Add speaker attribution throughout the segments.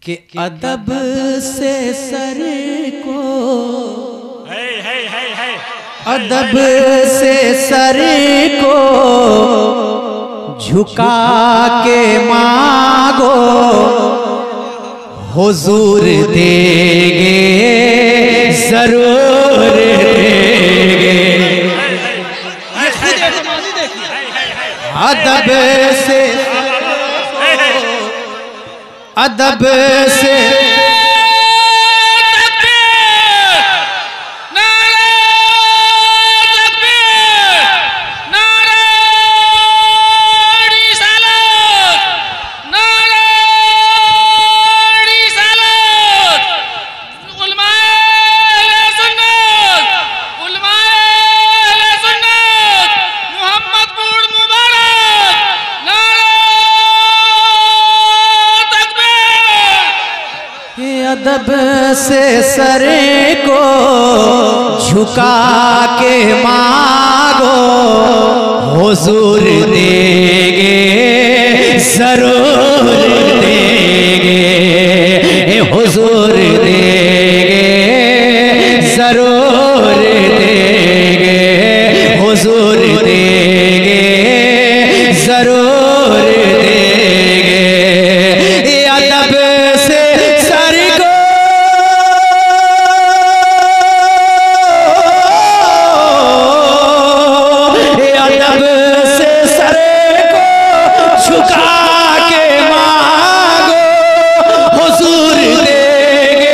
Speaker 1: कि अदब से सर को, अदब से सर को झुका के मांगो, हुजूर देंगे जरूर देंगे। अदब से, अदब से अदब से सर को झुका के मांगो, हुजूर देंगे जरूर देंगे, हुजूर देंगे जरूर देंगे, हुजूर देंगे जरूर देंगे। अदब से सर को, अदब से सर को झुका के मांगो, हुजूर देंगे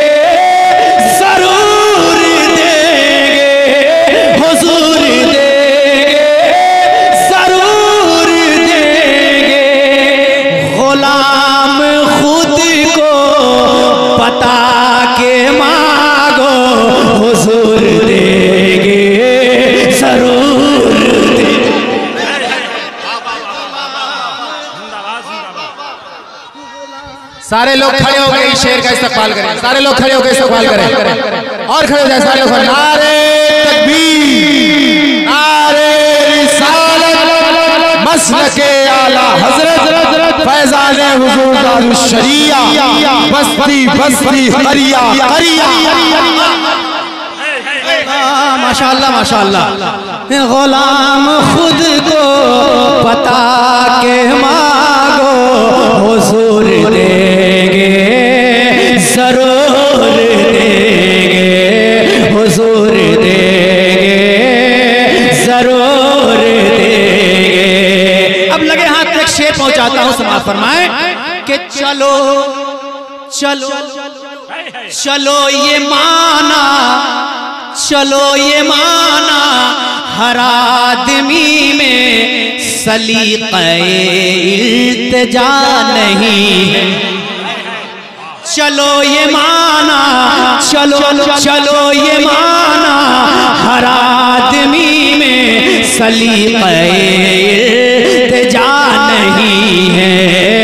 Speaker 1: जरूर देंगे, हुजूर देंगे जरूर देंगे। गुलाम खुद को बता के मांगो, हुजूर देंगे जरूर देंगे। सारे लोग खड़े हो गए, शेर का इस्तकबाल करें, सारे लोग खड़े हो गए इस्तकबाल करें और खड़े हो जाए सारे लोग। नारे तकबीर, नारे रिसालत, मसलके आला हजरत फैज़ाने हुजूर दारुश शरिया, बस्ती बस्ती करिया करिया। माशाअल्लाह माशाअल्लाह। गुलाम खुद को बता के मांगो, हुजूर देंगे जरूर देंगे, हुजूर देंगे जरूर देंगे। अब लगे हाथ तक शेर पहुंचाता हूं, समाप्त फरमाएं कि चलो चलो चलो ये माना, चलो ये माना हर आदमी में सलीक़े-इल्तिजा नहीं है। चलो ये माना, चलो चलो ये माना हर आदमी में सलीक़े-इल्तिजा नहीं है,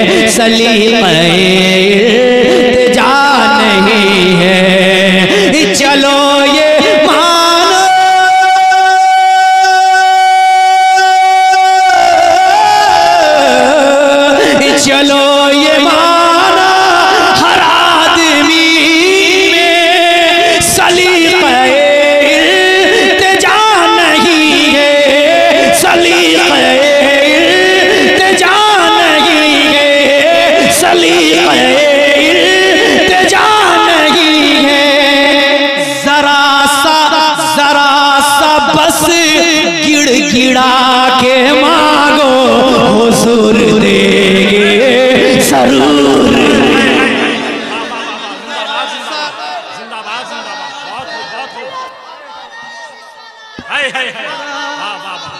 Speaker 1: सलीक़े-इल्तिजा नहीं है। चलो ये मानो, चलो ये माना हर आदमी में सलीक़े-इल्तिजा नहीं है, सलीक़े-इल्तिजा नहीं है, सलीक़े-इल्तिजा नहीं है। जरा सा बस गिड़गिड़ा के मांगो, हुजूर देंगे जरूर।
Speaker 2: जिंदाबाद जिंदाबाद, बहुत हो। हाय हाय हाय, वाह वाह वाह।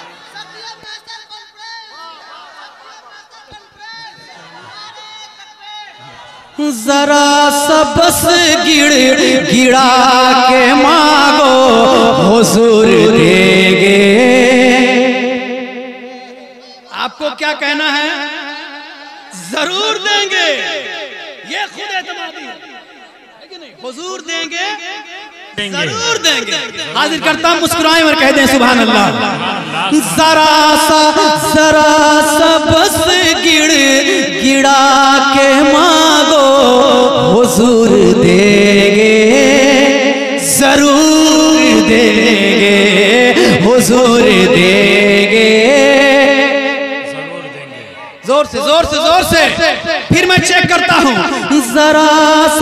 Speaker 1: जरा सा बस गिड़ा के मांगो, हुजूर देंगे। आपको क्या कहना है? जरूर देंगे, ये खुद एतमादी है कि नहीं? हुजूर देंगे जरूर देंगे। हाजिर करता हूं, मुस्कुराएं और कह दें सुभान अल्लाह। जरा सा बस गिड़ा के मांगो, हुजूर देंगे, जरूर देंगे, हुजूर देंगे, जोर से जोर से जोर से। फिर मैं चेक करता हूँ, जरा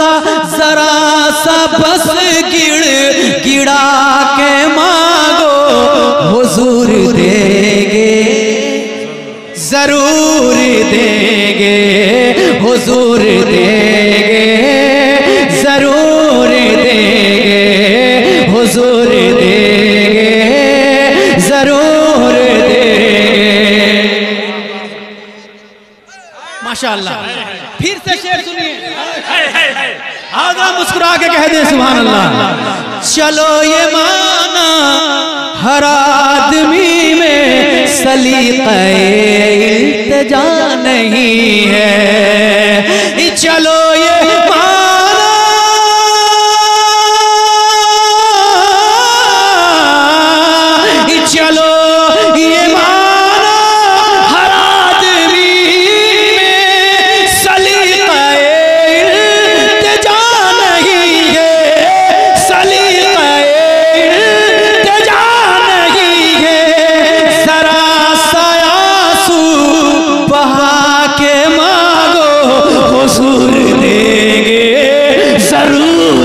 Speaker 1: सा बस गिड़ा के मांगो, हुजूर देंगे, जरूर देंगे, हुजूर देंगे, जरूर देंगे, हुजूर देंगे, जरूर देंगे। माशाअल्लाह। फिर से शेर सुनिए, आगा मुस्कुरा के कह दे सुभान अल्लाह। चलो ये माना हर आदमी में सलीक़े-ए-इल्तिजा नहीं है, चलो ये माना, चलो ये माना हर आदमी में सलीक़े-ए-इल्तिजा नहीं है, सलीक़े-ए-इल्तिजा नहीं है। जरा सा आंसू बहा के मांगो, हुजूर देंगे, जरूर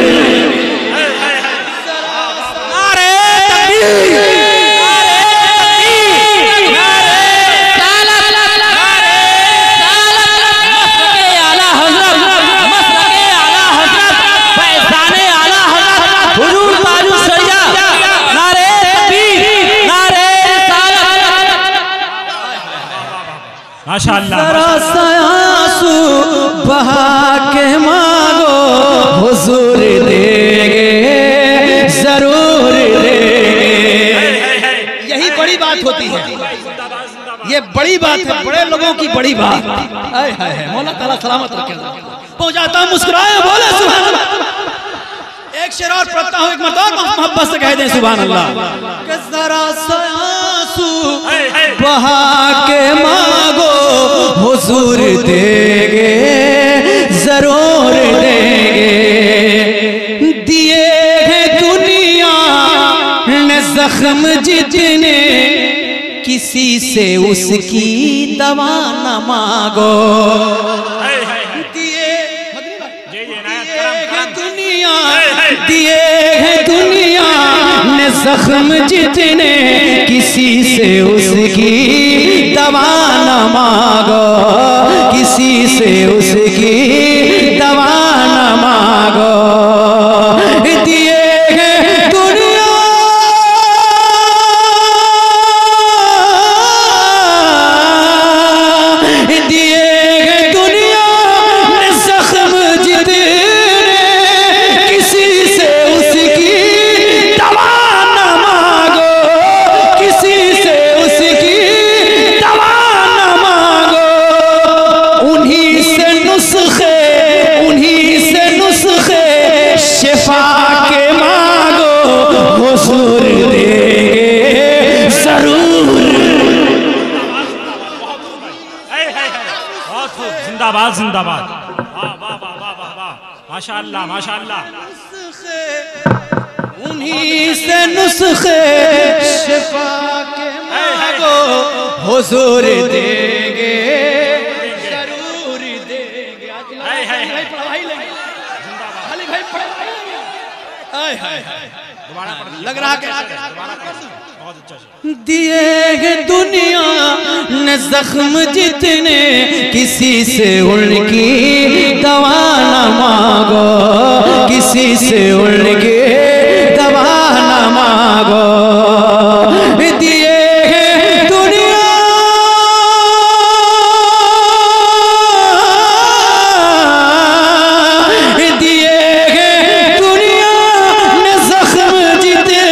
Speaker 2: माशाअल्लाह।
Speaker 1: जरा सा आंसू बहा के मांगो, हुजूर देंगे, जरूर देंगे। यही बड़ी बात होती है, ये बड़ी बात है, बड़े लोगों की बड़ी बात। मौला ताला सलामत रखे। पहुंचाता हूं, मुस्कुराए, बोले सुभान अल्लाह। एक शेर और पढ़ता हूं, एक मरतबा मोहब्बत से कह दें सुभान अल्लाह। कि जरा सा आंसू बहा के मांगो, हुजूर देंगे, जरूर देंगे। दिए हैं दुनिया ने जख्म जितने, किसी से उसकी दवा न मांगो। दिए हैं दुनिया ने जख्म जितने, किसी से उसकी दवा न मांगो, किसी से उसकी दवा न मांगो। दिए हैं दुनिया, दिए हैं दुनिया ने जख्म जितने, किसी से उसकी दवा न मांगो, किसी से उसकी दवा न मांगो। उन्हीं से नुस्खे, उन्हीं से नुस्खे शिफा के मांगो, हुजूर देंगे, जरूर।
Speaker 2: जिंदाबाद जिंदाबाद। वाह वाह वाह वाह वाह, माशाअल्लाह माशाअल्लाह।
Speaker 1: उन्हीं से नुस्खे शिफा के मांगो, हुजूर देंगे, जरूर देंगे। लग रहा है दिए हैं दुनिया ने जख्म जितने, किसी से उनकी दवा न मांगो, किसी से उनकी दवा न मांगो। दिए हैं दुनिया, दिए हैं दुनिया ने जख्म जितने,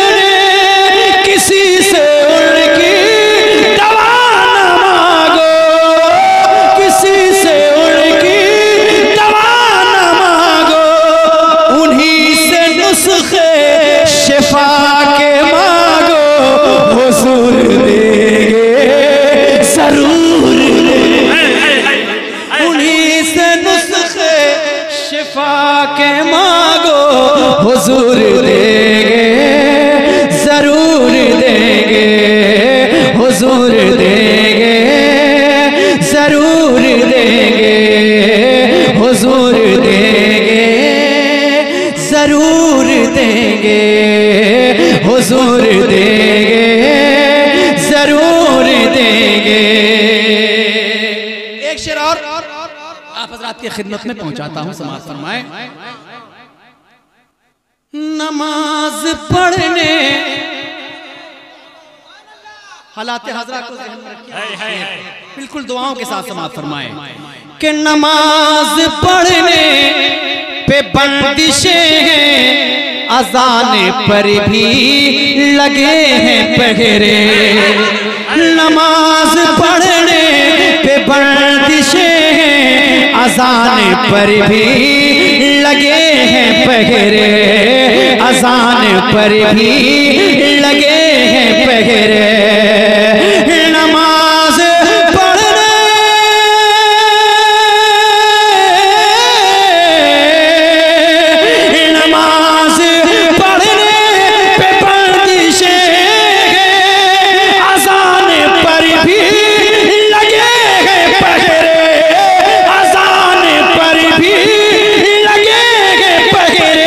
Speaker 1: किसी से उनकी दवा न मांगो, किसी से उनकी दवा न मांगो। उन्हीं से नुस्खे शिफा के मांगो, हुजूर देंगे, जरूर। उन्हीं से नुस्खे हुजूर देंगे, जरूर देंगे, हुजूर देंगे, जरूर देंगे, हुजूर देंगे, जरूर देंगे, हुजूर देंगे, जरूर देंगे। एक शेर और आप हज़रात की खिदमत में पहुंचाता हूं, समाज फरमाए। नमाज पढ़ने हालात हज़रा को ज़हन में रखिए, बिल्कुल दुआओं के साथ समाज फरमाए कि नमाज पढ़ने पे बंदिशें हैं, अज़ान पर भी लगे हैं पहरे। नमाज पढ़ने पे बंदिशें हैं, अज़ान पर भी लगे हैं पहरे, अज़ान पर भी लगे हैं पहरे। नमाज पढ़ने नमाज पढ़ने पे बंदिशें हैं, अज़ान पर भी लगे हैं पहरे, अज़ान पर भी लगे हैं पहरे।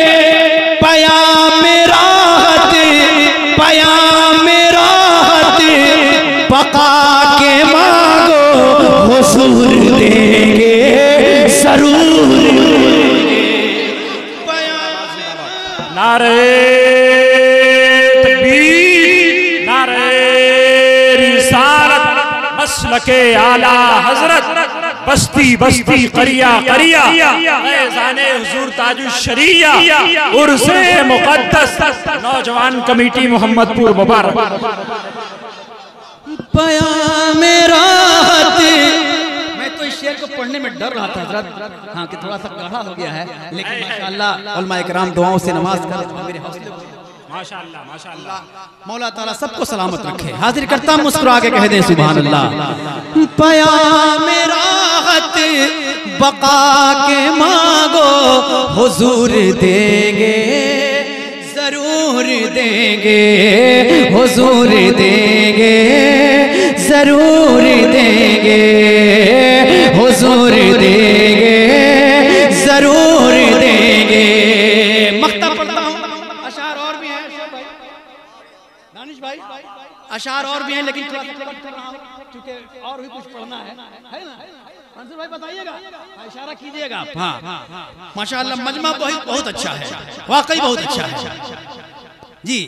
Speaker 1: पयाम राहत, पयाम राहत पका के मांगो, हुजूर देंगे, जरूर
Speaker 2: नारे तकबीर, नारे रिसालत, मसलके आला हजरत, बस्ती बस्ती करिया करिया, फैज़ाने हुजूर ताजुश शरिया, उर्से मुक़द्दस, नौजवान कमेटी मोहम्मदपुर मुबारक।
Speaker 1: पयाम राहत, मैं तो इस शेर को पढ़ने में डर रहा था हज़रत, हाँ कि थोड़ा सा गाढ़ा हो गया है, लेकिन माशाअल्लाह उलमा इकराम दुआओं से नमाज कर मेरे हौसले को
Speaker 2: माशाअल्लाह माशाअल्लाह
Speaker 1: मौला ताला सबको सलामत रखे। हाजिर करता हूं, मुस्कुरा के कह दें सुभान अल्लाह। पयाम राहत बका के मांगो, हुजूर देंगे, जरूर देंगे, हुजूर देंगे, जरूर देंगे, हुजूर देंगे, जरूर देंगे। मक्ता पढ़ता हूँ, अशार और भी हैं दानिश भाई, अशार और भी हैं, लेकिन थोड़ा कर रहा हूँ क्योंकि और भी कुछ पढ़ना है ना? मंसूर भाई बताइएगा, इशारा कीजिएगा। हाँ माशाअल्लाह, मजमा बहुत अच्छा है, वाकई बहुत अच्छा है जी।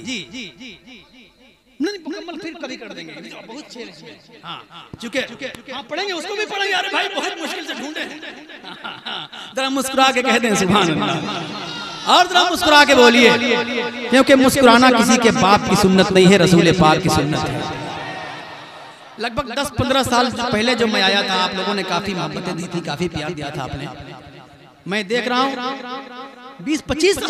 Speaker 1: नहीं मुकम्मल फिर कभी कर देंगे, बहुत शेर है। हाँ चुके हाँ पढ़ेंगे, उसको भी पढ़ेंगे। अरे भाई बहुत मुश्किल से ढूंढे, जरा मुस्कुरा के कह दें सुभान अल्लाह, और जरा मुस्कुरा के बोलिए, क्योंकि मुस्कुराना किसी के बाप की सुन्नत नहीं है, रसूल पाक की सुन्नत है। लगभग 10-15 साल पहले जो मैं आया था, आप लोगों ने काफी मोहब्बतें दी थी, काफी प्यार दिया था आपने। मैं देख रहा हूँ 20-25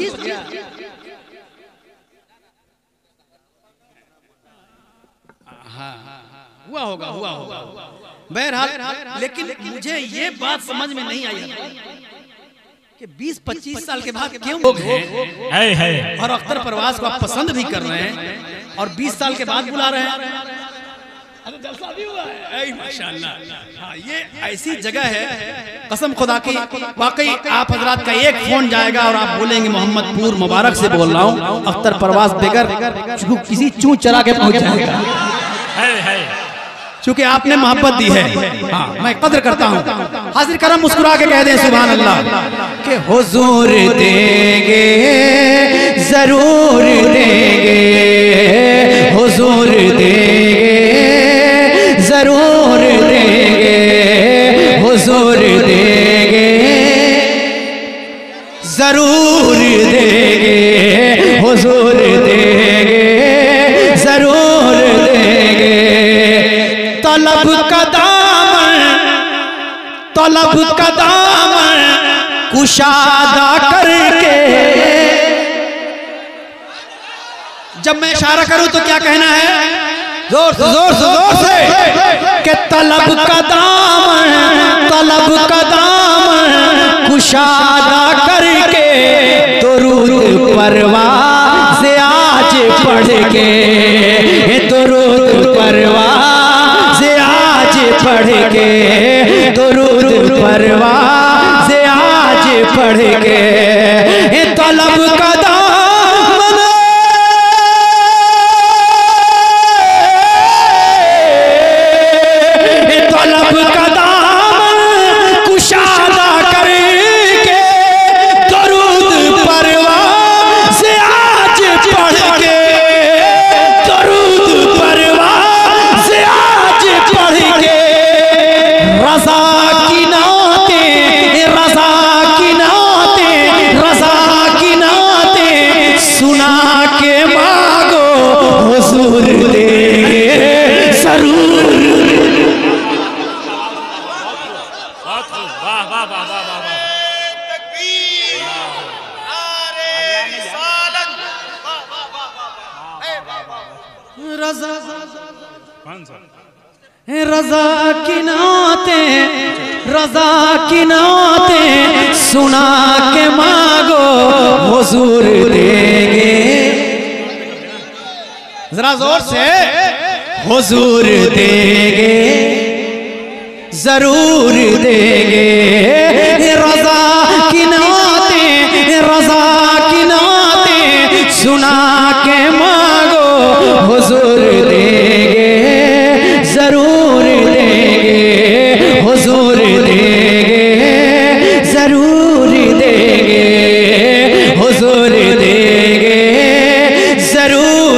Speaker 1: हुआ होगा बहरहाल, लेकिन मुझे ये बात समझ में नहीं आई कि 20-25 साल के बाद क्यों लोग हैं और अख्तर परवाज को आप पसंद भी कर रहे हैं और 20 साल के बाद बुला रहे हैं। जलसा भी हुआ है माशाअल्लाह। हाँ, ये ऐसी जगह है, कसम खुदा की, वाकई आप हजरात का एक फोन जाएगा और आप बोलेंगे मोहम्मदपुर मुबारक से बोल रहा हूँ, अख्तर परवाज बगैर किसी चूं चला के पहुंच जाएगा, क्योंकि आपने मोहब्बत दी है। हाँ, मैं कदर करता हूँ। हाजिर करम मुस्कुरा के कह दें सुभान अल्लाह कि हुजूर देंगे, जरूर देंगे, हुजूर देंगे, जरूर देंगे, हुजूर देंगे, जरूर देंगे, हुजूर देंगे, जरूर देंगे। तलब का दामन कुशादा करके, जब मैं इशारा करूं तो क्या कहना है? जोर से कि तलब का दामन कुशादा करके, दुरूद परवाज़ आज पढ़ के, दुरूद परवाज़ आज पढ़ के, दुरूद परवाज़ आज पढ़ के, तलब का दामन तलब का दामन कुशादा करके, दुरूद परवाज़ आज पढ़ के, दुरूद परवाज़ आज पढ़ के, रज़ा की नाते, रज़ा की नाते, रज़ा की नाते सुना के मांगो हुजूर देंगे जरूर।
Speaker 2: वाह वाह वाह वाह वाह वाह।
Speaker 1: रज़ा
Speaker 2: कौन सा?
Speaker 1: रज़ा की नाते, रज़ा की नाते सुना के मांगो हुजूर देंगे, जरा जोर से, हुजूर देंगे जरूर देंगे। रज़ा की नाते, रज़ा की नाते सुना के मांगो हुजूर देंगे जरूर देंगे, हुजूर देंगे जरूर देंगे, हुजूर देंगे जरूर